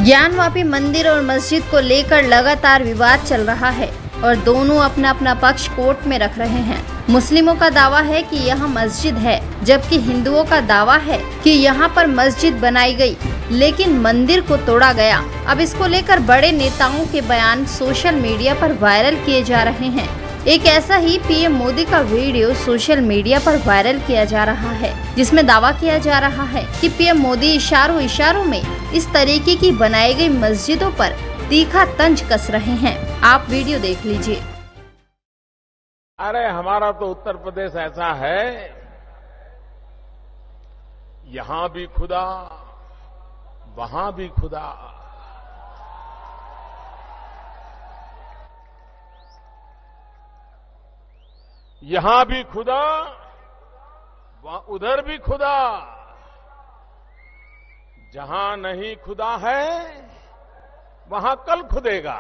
ज्ञानवापी मंदिर और मस्जिद को लेकर लगातार विवाद चल रहा है और दोनों अपना अपना पक्ष कोर्ट में रख रहे हैं। मुस्लिमों का दावा है कि यह मस्जिद है, जबकि हिंदुओं का दावा है कि यहाँ पर मस्जिद बनाई गई लेकिन मंदिर को तोड़ा गया। अब इसको लेकर बड़े नेताओं के बयान सोशल मीडिया पर वायरल किए जा रहे हैं। एक ऐसा ही पीएम मोदी का वीडियो सोशल मीडिया पर वायरल किया जा रहा है, जिसमें दावा किया जा रहा है कि पीएम मोदी इशारों में इस तरीके की बनाई गई मस्जिदों पर तीखा तंज कस रहे हैं। आप वीडियो देख लीजिए। अरे हमारा तो उत्तर प्रदेश ऐसा है, यहां भी खुदा वहां भी खुदा। यहां भी खुदा उधर भी खुदा। जहां नहीं खुदा है वहां कल खुदेगा।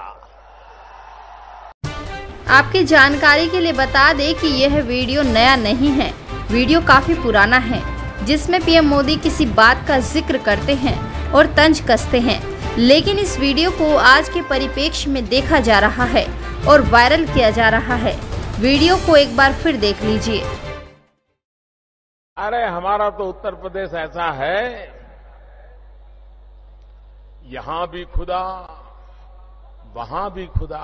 आपकी जानकारी के लिए बता दें कि यह वीडियो नया नहीं है, वीडियो काफी पुराना है, जिसमें पीएम मोदी किसी बात का जिक्र करते हैं और तंज कसते हैं। लेकिन इस वीडियो को आज के परिप्रेक्ष्य में देखा जा रहा है और वायरल किया जा रहा है। वीडियो को एक बार फिर देख लीजिए। अरे हमारा तो उत्तर प्रदेश ऐसा है, यहां भी खुदा वहां भी खुदा।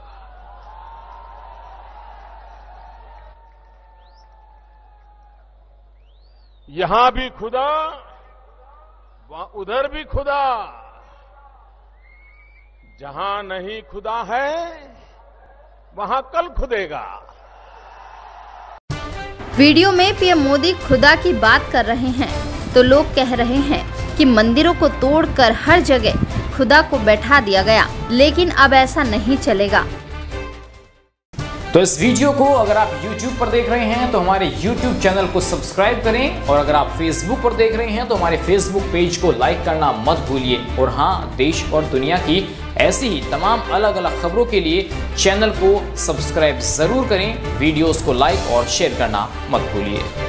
यहां भी खुदा उधर भी खुदा। जहां नहीं खुदा है वहां कल खुदेगा। वीडियो में पीएम मोदी खुदा की बात कर रहे हैं तो लोग कह रहे हैं कि मंदिरों को तोड़कर हर जगह खुदा को बैठा दिया गया, लेकिन अब ऐसा नहीं चलेगा। तो इस वीडियो को अगर आप YouTube पर देख रहे हैं तो हमारे YouTube चैनल को सब्सक्राइब करें, और अगर आप Facebook पर देख रहे हैं तो हमारे Facebook पेज को लाइक करना मत भूलिए। और हाँ, देश और दुनिया की ऐसी ही तमाम अलग अलग खबरों के लिए चैनल को सब्सक्राइब जरूर करें, वीडियोस को लाइक और शेयर करना मत भूलिए।